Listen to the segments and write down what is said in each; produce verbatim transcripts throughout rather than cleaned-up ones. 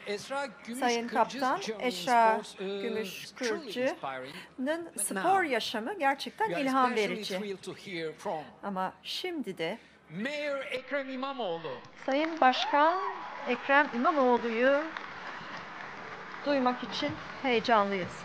Esra Sayın Kaptan Esra Gümüşkırcı'nın spor yaşamı gerçekten ilham verici. Ama şimdi de Mayor Ekrem İmamoğlu. Sayın Başkan Ekrem İmamoğlu'yu duymak için heyecanlıyız.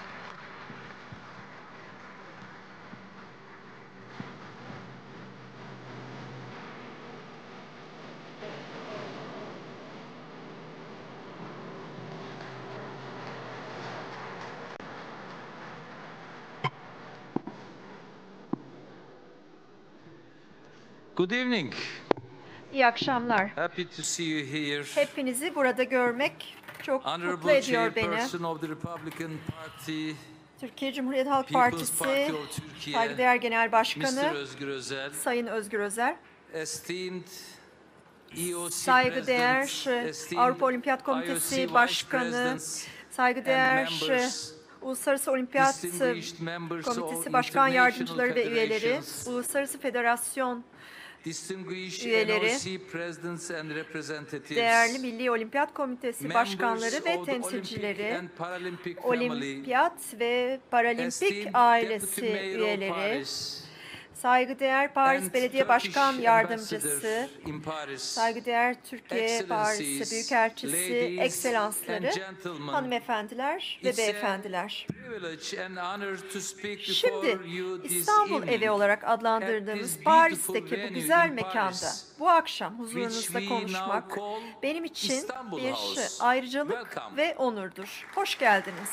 Good evening. İyi akşamlar. Happy to see you here. Hepinizi burada görmek çok mutlu Honorable ediyor beni. Chairperson of the Republican Party, Türkiye Cumhuriyeti Halk People's Partisi Party of Turkey, saygıdeğer Genel Başkanı Mister Özgür Özel, Sayın Özgür Özel, esteemed E O C saygıdeğer President, esteemed Avrupa Olimpiyat I O Komitesi C Vice Başkanı, Presidents, saygıdeğer and members, Uluslararası Olimpiyat distinguished members of Komitesi Başkan Yardımcıları ve üyeleri, federations, Uluslararası Federasyon distinguished üyeleri, N O C presidents and representatives, değerli Milli Olimpiyat Komitesi başkanları members ve of the Olympic temsilcileri, and Paralympic family, Olimpiyat ve Paralimpik esteemed ailesi Deputy Mayor of üyeleri, Paris, saygıdeğer Paris and Belediye Turkish Başkan Yardımcısı, Ambassador in Paris, saygıdeğer Türkiye Excellencies, Paris Büyükelçisi, ladies ekselansları, and gentlemen, hanımefendiler ve it's a beyefendiler. privilege and honor to speak Şimdi before you this İstanbul evening evi olarak at adlandırdığımız this Paris'teki beautiful bu venue güzel in mekanda Paris, bu akşam which huzurunuzda we konuşmak now call benim için İstanbul bir House. ayrıcalık Welcome. ve onurdur. Hoş geldiniz.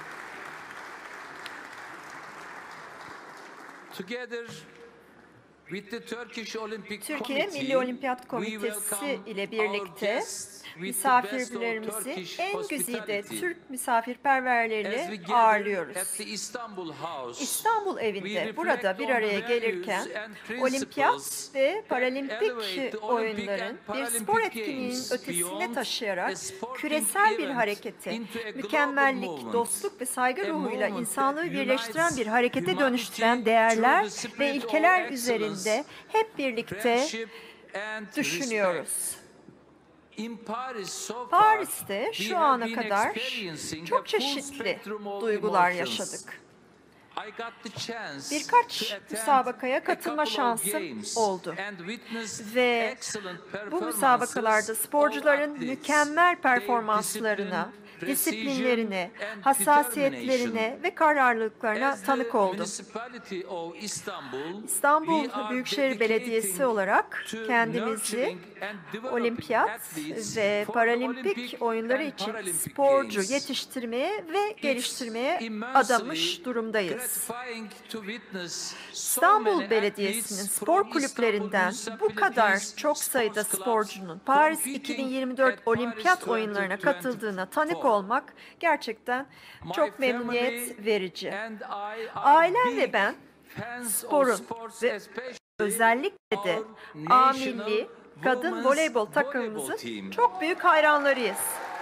Together with the Turkish Olympic Türkiye Committee, Milli Olimpiyat we Komitesi welcome ile our birlikte guests with the best of misafirlerimizi Turkish en güzide hospitality. Türk As we misafirperverleriyle gather ağırlıyoruz. at the Istanbul House, İstanbul we evinde reflect burada bir on araya the gelirken values and olimpiyat principles ve that paralimpik elevate the Olympic oyunların and bir Paralympic spor etkinliğinin Games ötesine beyond taşıyarak a sporting küresel bir event harekete, into a global mükemmellik, movement. dostluk ve saygı A ruhuyla movement insanlığı that birleştiren unites bir harekete humanity dönüştüren through değerler the spirit ve of ilkeler excellence, üzerinde hep birlikte friendship and düşünüyoruz. respect. In Paris, so far, Paris'te we şu have ana been kadar experiencing a çok full çeşitli spectrum of duygular emotions. yaşadık. I got the chance Birkaç to attend müsabakaya a katılma couple of şansım games oldu. and witness Ve excellent bu performances müsabakalarda of sporcuların athletes. mükemmel Their performanslarına, discipline, disiplinlerine, precision and hassasiyetlerine determination. ve kararlılıklarına As the tanık oldum. municipality of Istanbul, İstanbul we are Büyükşehir Belediyesi dedicating olarak to kendimizi nurturing and developing olimpiyat athletes ve for the paralimpik Olympic oyunları and için Paralympic sporcu Games. yetiştirmeye ve geliştirmeye immensely adamış durumdayız. gratifying to witness so İstanbul many Belediyesi'nin athletes spor from kulüplerinden İstanbul bu kadar municipalities çok sports sayıda clubs sporcunun Paris competing iki bin yirmi dört at Olimpiyat Paris oyunlarına iki bin yirmi dört. katıldığına tanık olmak gerçekten My çok family memnuniyet verici. and I are Ailem ve big ben fans of sporun sports, ve especially özellikle de our A national milli kadın women's voleybol volleyball takımımızın team. çok büyük hayranlarıyız.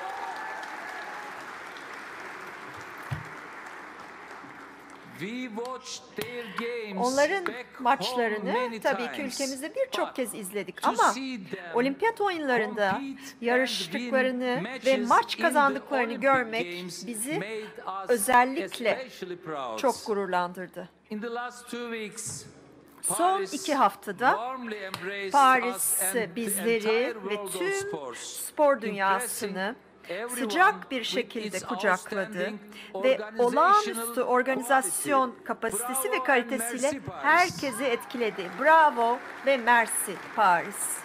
We watched their games Onların back home maçlarını many tabii ki times. ülkemizde birçok But kez izledik to ama see them olimpiyat oyunlarında compete and yarıştıklarını win ve matches maç in the kazandıklarını Olympic görmek Games bizi made us özellikle especially proud. çok gururlandırdı. In the last two weeks, Son Paris iki haftada warmly embraced us Paris and the bizleri entire ve world of tüm sports, spor dünyasını everyone sıcak bir with şekilde its kucakladı outstanding ve olağanüstü organizational organizasyon quality. kapasitesi Bravo ve and kalitesiyle merci Paris. herkesi etkiledi. Bravo ve merci Paris.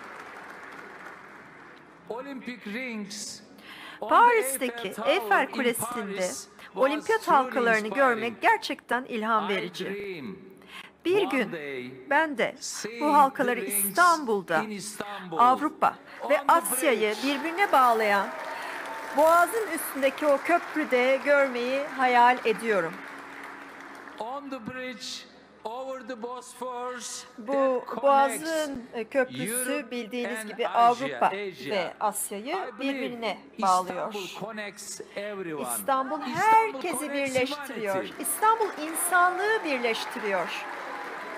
Olympic rings on the Paris'teki Eiffel Eiffel Tower in Kulesi'nde Paris was olimpiyat truly halkalarını inspiring. görmek gerçekten ilham I verici. dream Bir one gün day ben de seeing bu halkaları the rings İstanbul'da, in Istanbul, Avrupa ve on the Asya'yı bridge. birbirine bağlayan Boğaz'ın üstündeki o köprüde görmeyi hayal ediyorum. On the bridge over the Bosphorus Bu that connects Boğaz'ın e, köprüsü Europe bildiğiniz and gibi Asia, Avrupa Asia. ve Asya'yı I believe birbirine bağlıyor. İstanbul connects everyone. İstanbul İstanbul herkesi connects birleştiriyor. humanity. İstanbul insanlığı birleştiriyor.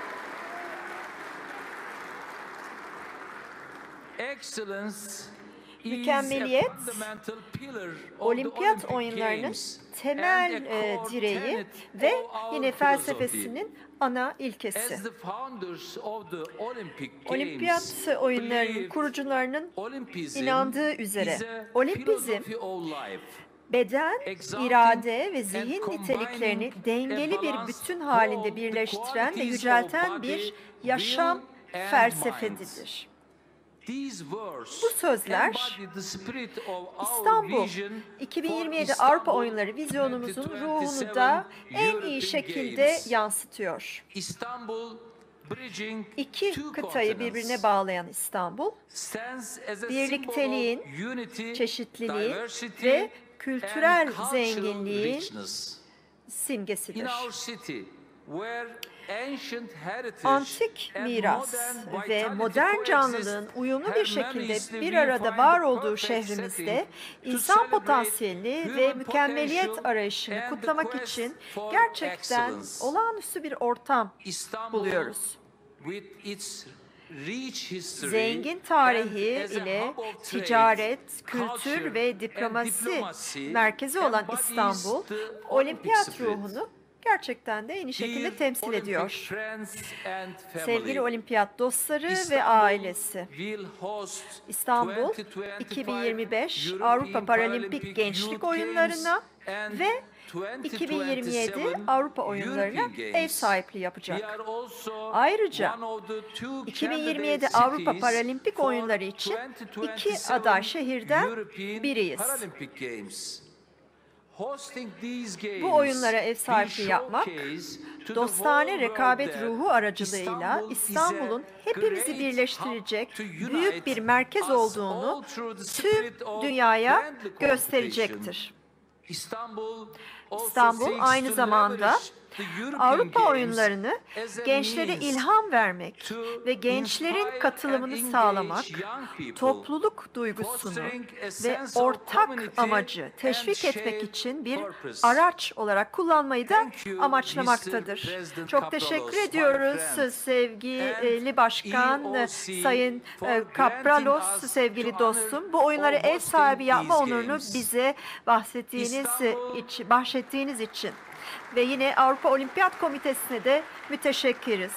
Excellence is a Mükemmeliyet, fundamental pillar of the olimpiyat Olympic oyunlarının Games temel and a e, core direği tenet ve of our yine philosophy. felsefesinin ana ilkesi. As the founders of the Olympic Olimpiyat Games oyunlarının believed, kurucularının Olimpizm inandığı üzere is a olimpizm, philosophy of life. beden, Exalting irade ve and zihin combining niteliklerini a dengeli bir balanced bütün halinde whole, the birleştiren ve qualities yücelten of bir body, yaşam will and felsefesidir. These words Bu sözler embody the spirit of our İstanbul vision iki bin for yirmi yedi İstanbul Avrupa Oyunları vizyonumuzun yirmi ruhunu yirmi da yedi en iyi European şekilde Games. yansıtıyor. İstanbul bridging İki two kıtayı continents birbirine bağlayan İstanbul, stands as a birlikteliğin, symbol of unity, çeşitliliğin diversity, ve kültürel and cultural zenginliğin richness. In simgesidir. our city, where ancient heritage Antik and miras modern ve vitality modern coexist, canlılığın uyumlu bir şekilde harmoniously bir we arada find var the olduğu perfect şehrimizde setting to insan celebrate potansiyelini ve human mükemmeliyet potential arayışını and the kutlamak quest için for gerçekten excellence. olağanüstü bir ortam İstanbul, buluyoruz. with its rich history Zengin and tarihi as a ile hub of trade, ticaret, culture kültür ve and diplomasi diplomacy merkezi olan embodies İstanbul, the Olympic olimpiyat spirit. ruhunu gerçekten de en iyi şekilde Dear temsil Olympic ediyor. friends and family, Sevgili olimpiyat dostları ve İstanbul ailesi, will host İstanbul yirmi yirmi beş iki bin yirmi beş European Avrupa Paralimpik Paralympic Gençlik Youth Oyunlarına Games and ve iki bin yirmi yedi Avrupa Oyunlarına European ev Games. sahipliği We yapacak. are also Ayrıca one of the two iki bin yirmi yedi candidate Avrupa cities Paralimpik for Oyunları için yirmi iki yirmi aday yedi şehirden European biriyiz. Paralympic Games. Hosting these games Bu oyunlara ev will sahipliği yapmak, showcase to the dostane whole rekabet world that ruhu aracılığıyla İstanbul is a İstanbul'un hepimizi great birleştirecek hub to unite büyük bir merkez us olduğunu all through the tüm spirit of dünyaya friendly cooperation. gösterecektir. İstanbul, also İstanbul seeks aynı to zamanda leverage the European Avrupa Games oyunlarını as a gençlere means ilham vermek to ve gençlerin inspire katılımını and sağlamak, engage young people, topluluk duygusunu fostering a ve sense of ortak community amacı teşvik and etmek shared için bir purpose. araç olarak kullanmayı da Thank you, amaçlamaktadır. Mister President Çok Kapralos, teşekkür my ediyoruz friend, sevgili and Başkan E O C Sayın for e, granting Kapralos, us sevgili to dostum. Bu honor oyunları or ev hosting sahibi yapma these onurunu games. bize bahsettiğiniz İstanbul- için, bahsettiğiniz için ve yine Avrupa Olimpiyat Komitesi'ne de müteşekkiriz.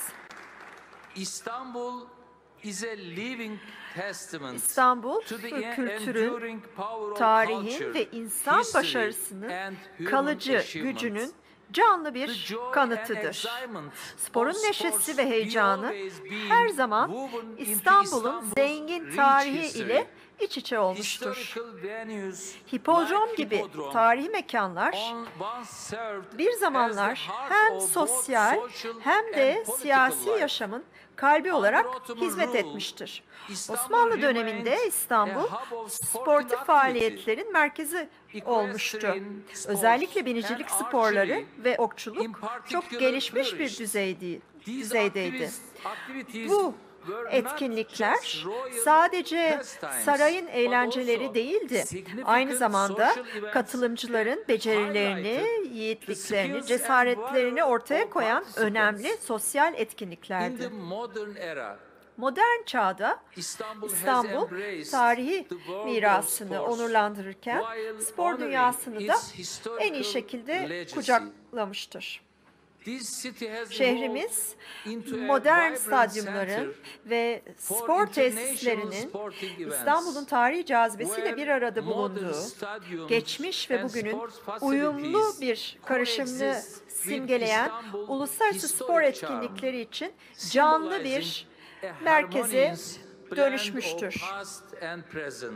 İstanbul is a living testament İstanbul, to the kültürün, enduring power of tarihin culture, ve insan history, başarısının and human kalıcı achievement. gücünün canlı The bir joy and kanıtıdır. excitement Sporun of neşesi sports ve will heyecanı always be her zaman woven into İstanbul'un İstanbul's zengin rich tarihi history. ile iç içe olmuştur. Historical venues Hipodrom like gibi Hippodrome tarihi mekanlar on- once served bir as zamanlar the heart hem of both sosyal social hem and de political siyasi life. yaşamın kalbi olarak Ottoman hizmet rule, etmiştir. İstanbul Osmanlı döneminde remained İstanbul a hub of sporting sportif activity. faaliyetlerin merkezi olmuştu. Equestrian sports Özellikle binicilik and sporları archery ve okçuluk in çok particular gelişmiş bir flourished. düzeydi, These düzeydeydi. activities- activities Bu were not etkinlikler just royal sadece pastimes, sarayın but eğlenceleri also değildi. significant Aynı zamanda social events katılımcıların becerilerini, highlighted the yiğitliklerini, skills and cesaretlerini valor ortaya of koyan participants. önemli sosyal In etkinliklerdi. the modern era, Modern çağda İstanbul, has İstanbul embraced tarihi the world of mirasını sports, onurlandırırken while spor honoring dünyasını da its historical en iyi şekilde legacy. kucaklamıştır. This city has Şehrimiz evolved into a modern vibrant stadyumların center ve for spor international tesislerinin sporting events, İstanbul'un tarihi cazibesiyle where bir arada modern bulunduğu, stadiums geçmiş ve and bugünün sports facilities uyumlu bir karışımını coexist with simgeleyen İstanbul uluslararası spor historic charm, etkinlikleri için canlı bir symbolizing a merkeze harmonious blend dönüşmüştür. of past and present.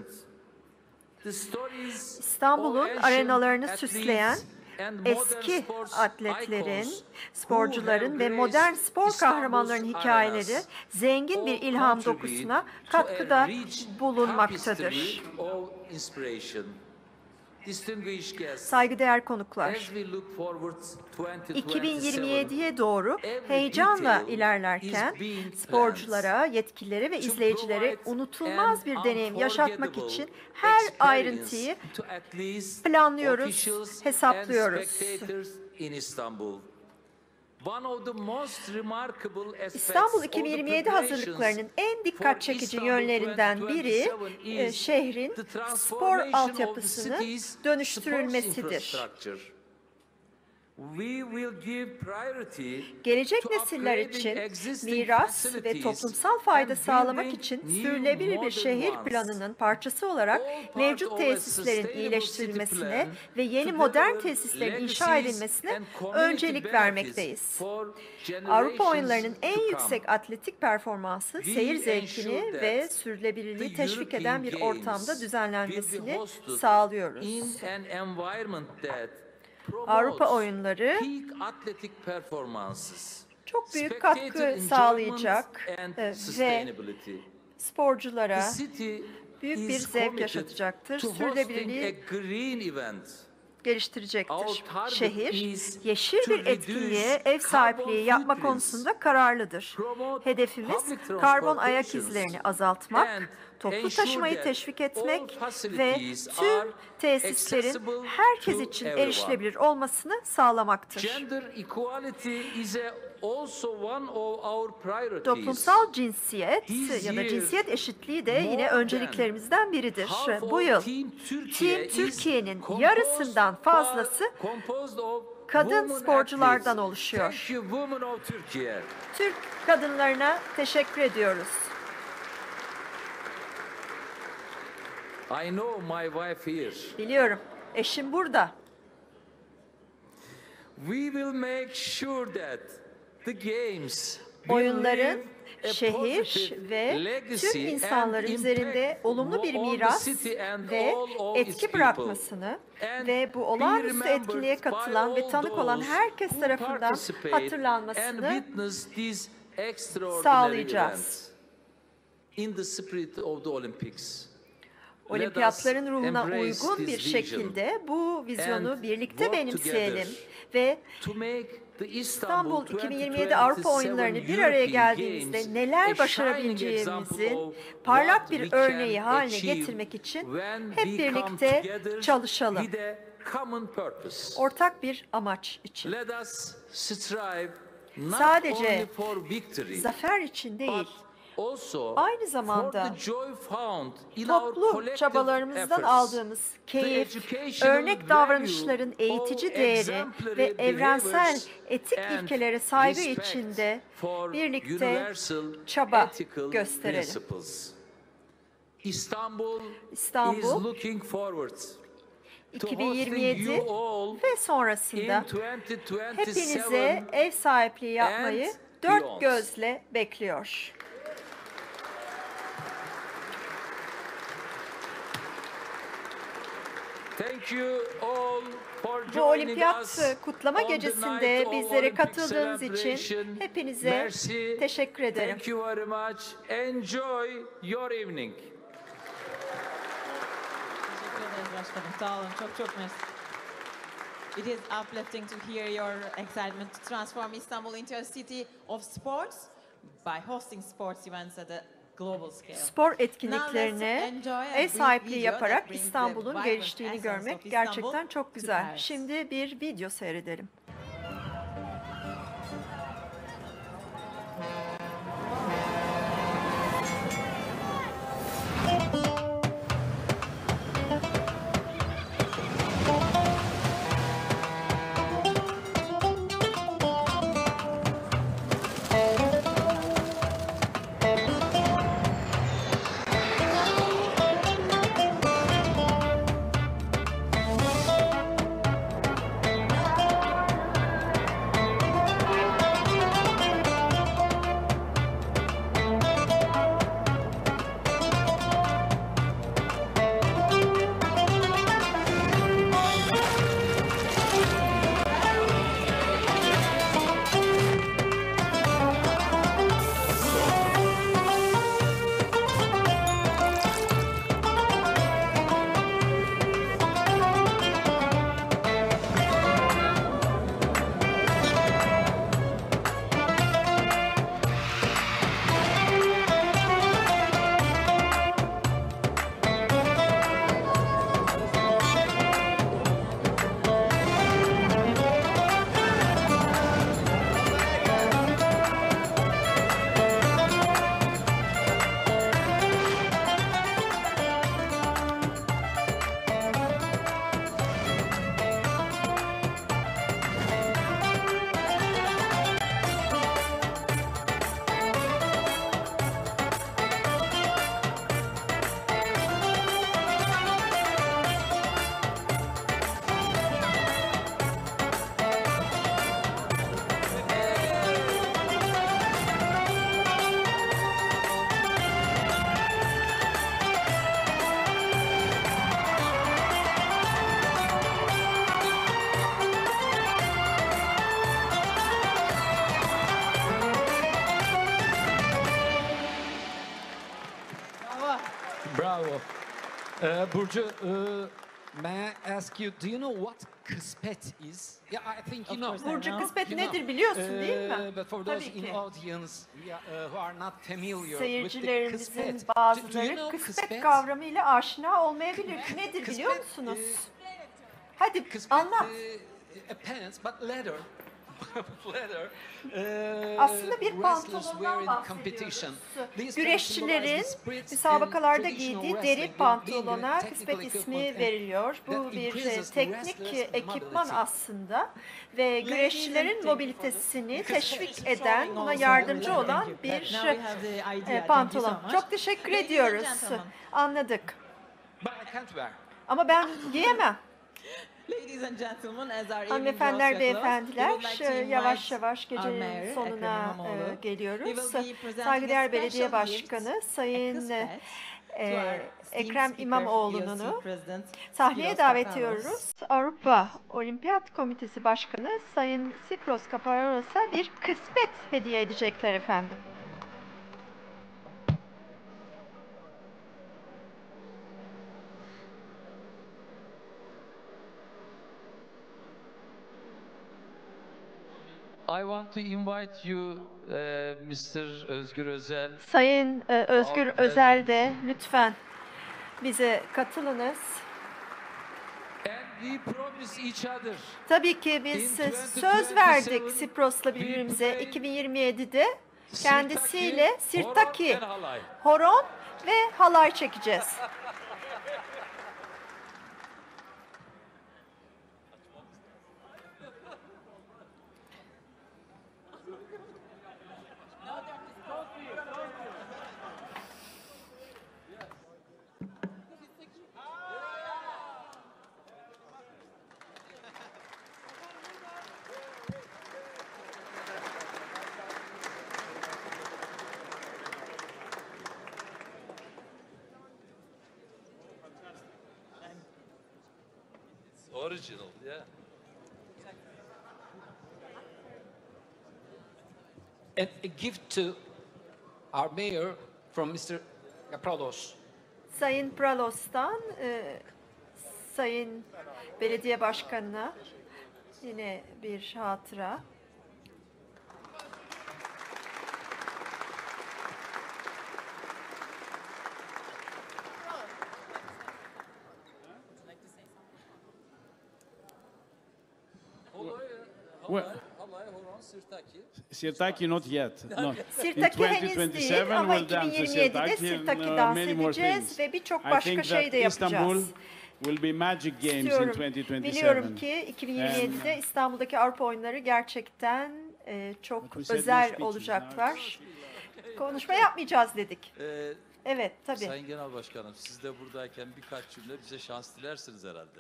The stories İstanbul'un of ancient arenalarını athletes süsleyen and modern eski sports atletlerin, icons sporcuların who ve have modern graced spor İstanbul's kahramanlarının hikayeleri arenas zengin bir all ilham contribute dokusuna to a katkıda rich bulunmaktadır. tapestry of inspiration. Distinguished guests, Saygıdeğer konuklar, as we look forward twenty iki bin yirmi twenty-seven, yediye doğru every heyecanla detail ilerlerken is being sporculara, yetkililere ve to izleyicilere provide unutulmaz an bir deneyim yaşatmak unforgettable için her experience ayrıntıyı to athletes, planlıyoruz, officials, hesaplıyoruz. and spectators in Istanbul. One of the most remarkable aspects İstanbul of iki bin yirmi the yedi preparations hazırlıklarının en dikkat for çekici İstanbul yönlerinden biri yirmi yedi e, is şehrin the spor transformation of the altyapısının city's dönüştürülmesidir. sports infrastructure. We will give priority Gelecek to nesiller upgrading için existing miras ve facilities toplumsal fayda and sağlamak building için new sürdürülebilir bir modern şehir ones. planının parçası olarak All part mevcut of a tesislerin sustainable iyileştirilmesine city ve plan yeni to modern deliver tesislerin inşa legacies edilmesine and community öncelik benefits vermekteyiz. for Avrupa generations oyunlarının en to come. yüksek atletik performansı, We seyir ensure zevkini that ve sürdürülebilirliği the teşvik eden bir European ortamda Games düzenlenmesini will be hosted sağlıyoruz. in an environment that Avrupa promotes oyunları peak athletic performances, çok büyük spectator katkı enjoyment sağlayacak and e, ve sustainability. sporculara The city büyük bir is zevk committed yaşatacaktır, to hosting a sürdürülebilirliği green event. geliştirecektir. Our target Şehir, is yeşil to bir reduce etkinliğe ev carbon sahipliği yapma footprints, konusunda kararlıdır. promote Hedefimiz public karbon ayak transportations, izlerini azaltmak, and toplu ensure taşımayı that teşvik all etmek ve facilities tüm are tesislerin accessible herkes to için everyone. erişilebilir olmasını sağlamaktır. Gender equality is a, also one of our priorities. Toplumsal cinsiyet This ya da year, cinsiyet eşitliği de more yine than önceliklerimizden biridir. half Bu of yıl Team Türkiye Team is Türkiye'nin composed yarısından par- fazlası composed of kadın women sporculardan athletes. oluşuyor. Thank you, women of Türkiye. Türk kadınlarına teşekkür ediyoruz. I know my wife here. Biliyorum, eşim burada. We will make sure that the games will Oyunların leave a şehir positive ve legacy tüm insanların and üzerinde impact olumlu bir on the miras city and ve all of its etki people. bırakmasını And ve bu be olağanüstü remembered etkinliğe by katılan ve all tanık olan those herkes who tarafından participate and hatırlanmasını witness these extraordinary sağlayacağız. events. In the spirit of the Olympics. Olimpiyatların ruhuna embrace uygun this bir vision şekilde bu vizyonu and birlikte work benimseyelim together ve to make the İstanbul İstanbul iki bin yirmi yedi Avrupa Oyunları'nı bir araya geldiğimizde neler başarabileceğimizin parlak bir örneği haline getirmek için hep birlikte çalışalım. Ortak bir amaç için. Sadece zafer için değil, aynı zamanda toplu çabalarımızdan aldığımız keyif, örnek davranışların eğitici değeri ve evrensel etik ilkelere saygı içinde birlikte çaba gösterelim. İstanbul İstanbul iki bin yirmi yedi ve sonrasında hepinize ev sahipliği yapmayı dört gözle bekliyor. Bu olimpiyat kutlama gecesinde bizlere katıldığınız için hepinize teşekkür ederim. Thank you very much. Enjoy your evening. Teşekkür ederiz başkanım. Sağ olun. Çok çok mersi. It is uplifting to hear your excitement to transform Istanbul into a city of sports by hosting sports events at a global scale. Spor etkinliklerine ev sahipliği yaparak İstanbul'un geliştiğini görmek gerçekten çok güzel. Şimdi bir video seyredelim. Uh, Burcu, uh, may I ask you, do you know what kısmet is? Yeah, I think you Of know. course I Burcu know. kısmet You nedir know. biliyorsun değil mi? Uh, But for those Tabii in ki. audience yeah, uh, who are not familiar with the Seyircilerimizin kısmet, do, do you bazıları know kısmet kısmet? kavramıyla aşina olmayabilir. Nedir biliyor Kısmet, musunuz? e, Hadi Kısmet, anlat. uh, a pants, but leather. leather. Uh, Aslında bir wrestlers wear pantolondan in bahsediyoruz. competition. These Güreşçilerin pants symbolize the spirit müsabakalarda in giydiği traditional deri wrestling, pantolona being a kısmet technical ismi equipment and veriliyor. Bu that bir increases the teknik wrestlers' ekipman mobility. aslında ve güreşçilerin and mobilitesini teşvik Showing eden, buna also yardımcı the- olan Thank you. bir Now we have the idea. e, Thank you so pantolon. much. Çok teşekkür Ladies and ediyoruz. gentlemen. Anladık. But I can't wear. Ama ben giyemem. Ladies and gentlemen, as our evening Hanımefendiler, draws to a close, beyefendiler, we would like to e, invite yavaş yavaş our gecenin mayor, sonuna Ekrem İmamoğlu. e, geliyoruz. He will be presenting Saygıdeğer a Belediye special gift, Başkanı a Sayın kısmet, e, to our Ekrem esteemed İmamoğlu'nu speaker, P L C President sahneye Spiros davet Kaparos. ediyoruz. Avrupa Olimpiyat Komitesi Başkanı Sayın Spiros Kaparos'a bir kısmet hediye edecekler efendim. I want to invite you, uh, mister Özgür Özel. Sayın e, Özgür Al- Özel de lütfen bize katılınız. And we promise each other. Tabii ki biz e, söz verdik Spios'la birbirimize iki bin yirmi yedide kendisiyle Sirtaki, horon and halay. horon ve halay çekeceğiz. Original, yeah. And a gift to our mayor from mister Kapralos. Sayın Pralos'tan e, Sayın Belediye Başkanı'na yine bir hatıra. Well, Halay, horon, sirtaki. Sirtaki not yet. No. Sirtaki In henüz twenty twenty-seven değil ama we'll dance the iki bin yirmi yedide Sirtaki Sirtaki and, uh, dans many more edeceğiz things. ve birçok I başka think şey de that Istanbul yapacağız. will be Magic Games in İstiyorum, twenty twenty-seven. biliyorum ki iki bin yirmi yedide And, İstanbul'daki Avrupa oyunları gerçekten e, çok But we said no özel speeches, olacaklar. Konuşma yapmayacağız dedik. Ee, Evet, tabii. Sayın Genel Başkanım, siz de buradayken birkaç cümle bize şans dilersiniz herhalde.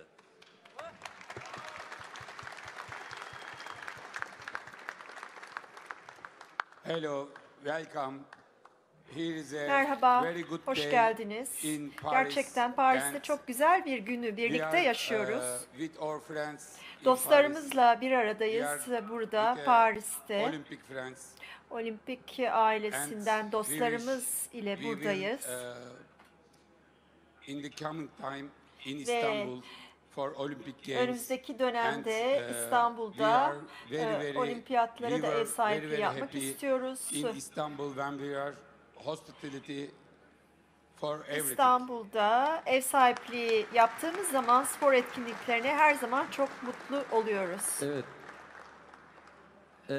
Hello, welcome. Here is a Merhaba, very good hoş day geldiniz. in Paris Gerçekten Paris'te and çok güzel bir günü we birlikte are, yaşıyoruz. uh, with our friends in Dostlarımızla bir Paris. aradayız We are burada with, uh, Paris'te. Olympic friends. Olimpik And ailesinden we dostlarımız wish ile we will, buradayız. uh, in the coming time in Ve Istanbul for Olympic Games. Önümüzdeki dönemde And, uh, we İstanbul'da are very, e, very- olimpiyatlara we da were ev sahipliği very, very yapmak happy istiyoruz. in Istanbul when we are hospitality for everything. İstanbul'da ev sahipliği yaptığımız zaman spor etkinliklerine her zaman çok mutlu oluyoruz. Evet. Ee,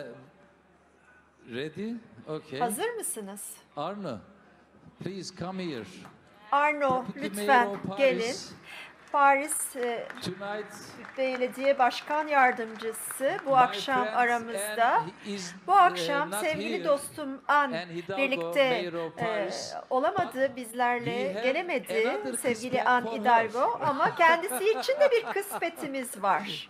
ready? Okay. Hazır mısınız? Arno, please come here. Arno, Deputy lütfen Mayor of gelin. Paris, Paris e, Tonight, Belediye Başkan Yardımcısı bu my akşam friends aramızda. and he is, Bu uh, akşam not sevgili here. dostum An and Hidalgo, birlikte Mayor of e, Paris. olamadı, But bizlerle we have gelemedi another sevgili kısmet An for her. Hidalgo ama kendisi için de bir kısmetimiz var.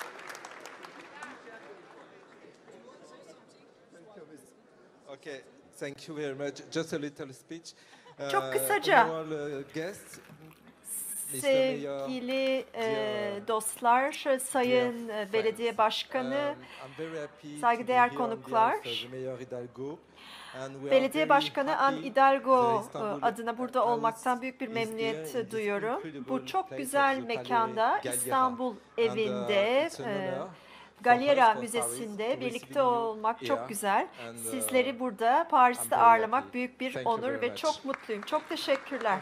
Okay, Thank you very much. Just a little speech. Çok Uh, kısaca. honorable guests, mister Mayor, Sevgili e, dear- dostlar, Sayın dear e, Belediye friends, Başkanı, um, I'm very happy to saygıdeğer be here on konuklar, behalf of the Mayor Hidalgo. And we are Belediye very Başkanı An happy Hidalgo that Istanbul e, adına burada Palace olmaktan büyük bir is here memnuniyet in this duyuyorum. incredible Bu çok place güzel of the Palais mekanda Galliera. İstanbul And, uh, evinde, it's an e, honor for Galliera us, for Müzesi'nde Paris, to birlikte receive you olmak çok here. güzel. And, uh, Sizleri burada Paris'te I'm very ağırlamak happy. büyük bir Thank you onur very ve much. çok mutluyum. Çok teşekkürler.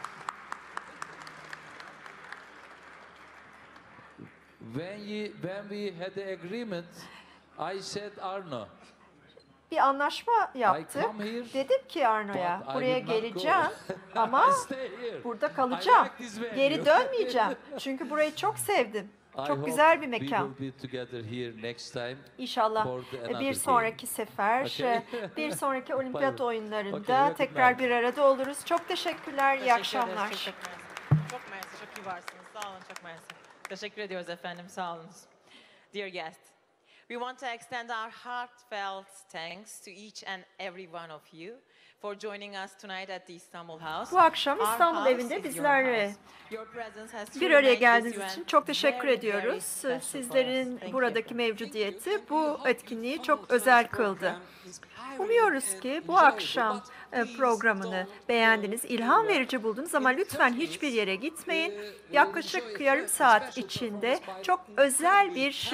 When, you, when we had the agreement, I said Arno. Bir anlaşma yaptık. come here, Dedim ki Arno'ya, but I buraya will not go. geleceğim ama I stay here. burada kalacağım. I like this venue. Geri dönmeyeceğim. Çünkü burayı çok sevdim. I Çok hope güzel bir we mekan. will be together here next time. İnşallah for the another bir game. sonraki sefer, Okay. bir sonraki olimpiyat Bye. oyunlarında Okay, have a good tekrar night. bir arada oluruz. Çok teşekkürler, iyi Teşekkür akşamlar. ederiz, Çok, çok mersi. Çok mersi, çok iyi varsınız. Sağ olun, çok mersi. Teşekkür ediyoruz efendim, sağ olun. Dear guests, we want to extend our heartfelt thanks to each and every one of you for joining us tonight at the Istanbul House. Bu akşam Our İstanbul house evinde is your bizlerle house. Your presence has bir truly araya made this geldiğiniz event için çok teşekkür very, very ediyoruz. special for us. Sizlerin Thank buradaki you. mevcudiyeti bu etkinliği çok özel kıldı. Umuyoruz ki bu akşam e, programını beğendiniz, ilham verici buldunuz ama lütfen hiçbir yere gitmeyin. Yaklaşık yarım saat içinde çok özel bir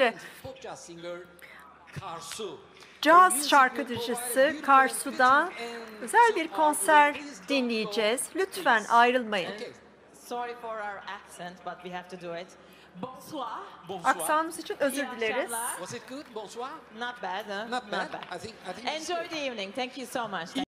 caz şarkıcısı Karsu'dan özel bir konser dinleyeceğiz. Lütfen ayrılmayın. Sorry for our accent, but we have to do it. Bonsoir. Aksanımız için özür İyi dileriz. akşamlar. Was it good? Bonsoir. Not bad, huh? Not bad. I think I think it's Enjoy good. the evening. Thank you so much.